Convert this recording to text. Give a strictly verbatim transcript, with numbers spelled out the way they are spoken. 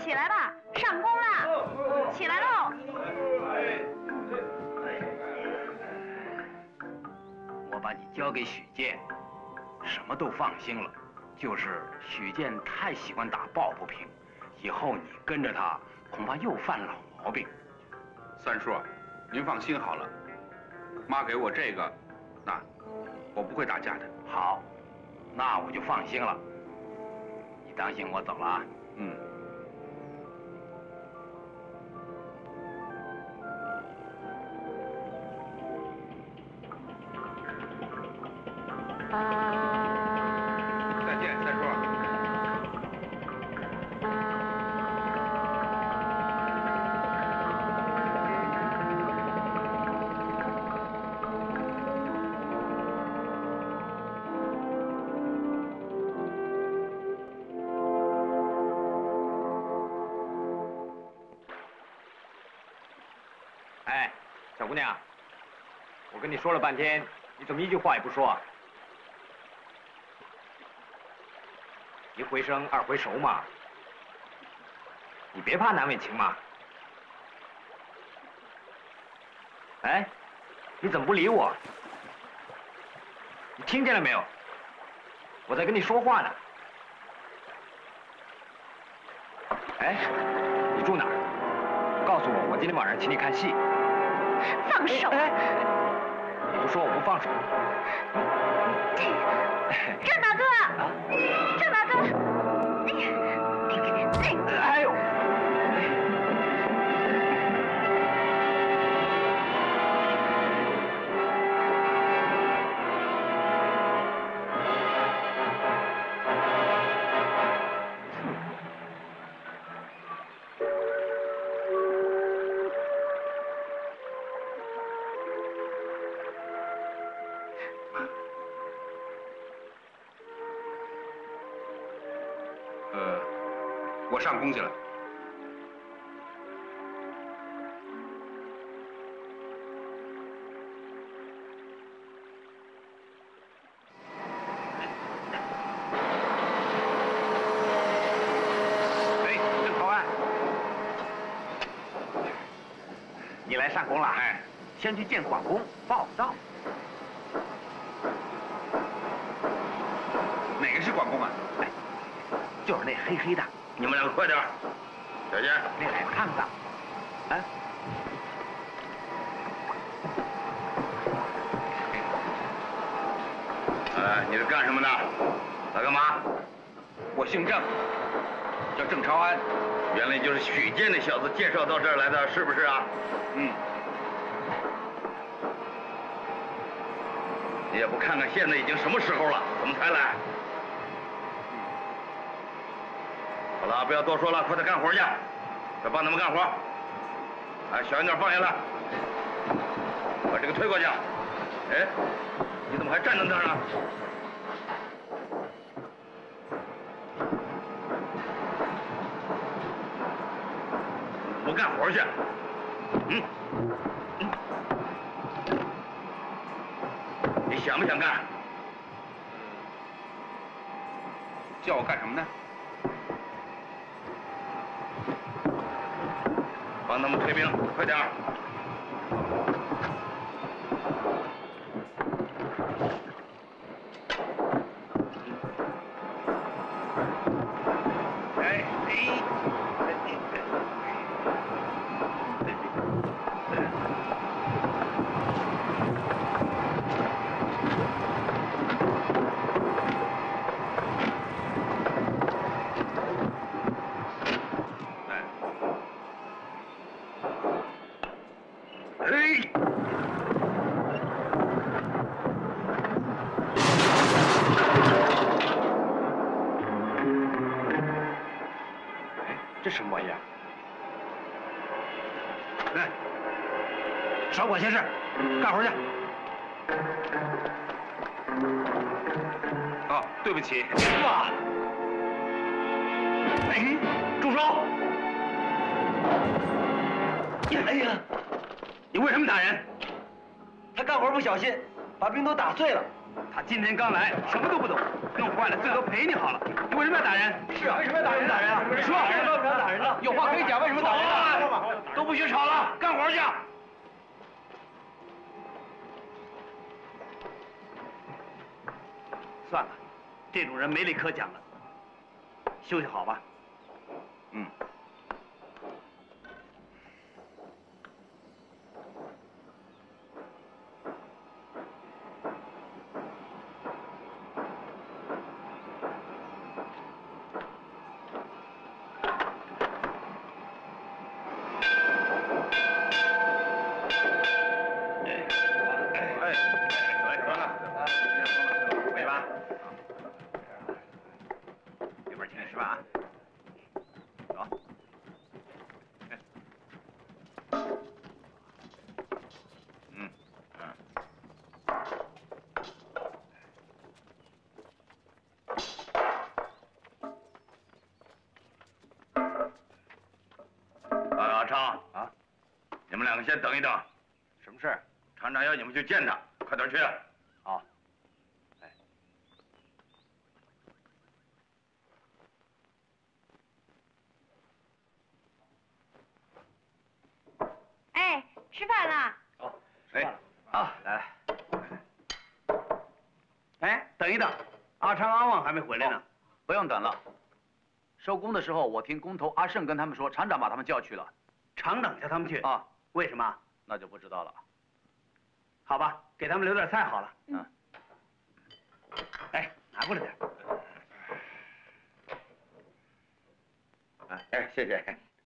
起来吧，上工了，起来喽！ 我把你交给许健，什么都放心了。就是许健太喜欢打抱不平，以后你跟着他，恐怕又犯老毛病。 三叔，您放心好了，妈给我这个，那我不会打架的。 好，那我就放心了。你当心，我走了啊。 嗯。再见，三叔。 哎，小姑娘，我跟你说了半天，你怎么一句话也不说啊？一回生，二回熟嘛。你别怕难为情嘛。哎，你怎么不理我？你听见了没有？我在跟你说话呢。哎，你住哪儿？告诉我，我今天晚上请你看戏。 放手！ 哎哎、你不说，我不放手。 郑大哥，郑大哥， 哎呦！ 我上工去了。 哎，郑头安，你来上工了？哎，先去见管工报到。 哪个是管工啊？ 哎，就是那黑黑的。 你们两个快点，小姐， 那矮胖子，啊， 哎，你是干什么的？来干嘛？我姓郑，叫郑朝安。原来就是许健那小子介绍到这儿来的，是不是啊？嗯。你也不看看现在已经什么时候了，怎么才来？好了，不要多说了，快点干活去，快帮他们干活。哎，小心点放下来，把这个推过去。哎，你怎么还站在那儿呢？不干活去。嗯。嗯。你想不想干？叫我干什么呢？帮他们推兵，快点儿！哎哎！ 这什么玩意儿？ 来，少管闲事，干活去。 哦，对不起。 哇！哎，住手！哎呀， 你为什么打人？ 他干活不小心，把兵都打碎了。 他今天刚来，什么都不懂，弄坏了最多赔你好了。你为什么要打人？是啊，为什么要打人？打人啊！你说，为什么要打人呢？有话可以讲，为什么打人啊？ 都不许吵了，干活去！ 算了，这种人没理可讲了，休息好吧。 嗯。阿昌啊，你们两个先等一等。 什么事？ 厂长要你们去见他，快点去。 好。 哎。哎，吃饭啦！ 哦，哎， 啊，来来。哎，等一等，阿昌、阿旺还没回来呢。 哦、不用等了。收工的时候，我听工头阿胜跟他们说，厂长把他们叫去了。 厂长叫他们去啊？ 为什么？ 那就不知道了。 好吧，给他们留点菜好了。 嗯。 哎，拿过来点。 哎，谢谢。